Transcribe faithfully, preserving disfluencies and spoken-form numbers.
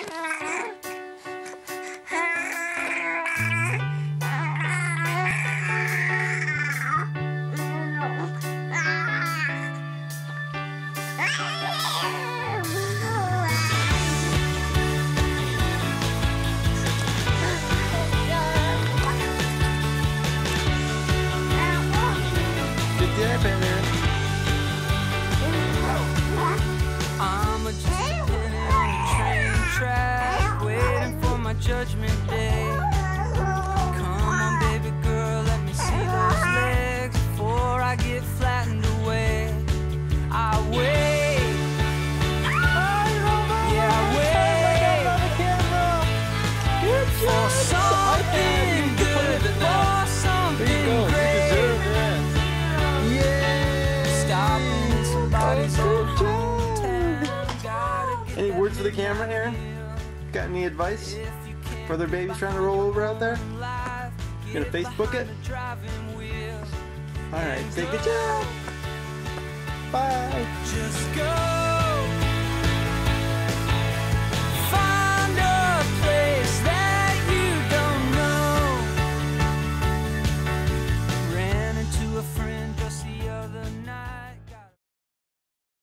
I'm a just in a train track, waiting for my judgment day. Come on, baby girl, let me see those legs before I get flattened away. I wait, yeah, I wait for something good, for something great. Stopping somebody's old hometown. Gotta get Any words for the camera, Aaron? Got any advice for other babies trying to roll over out there? You gonna Facebook it? Alright, say good job. Bye. Just go.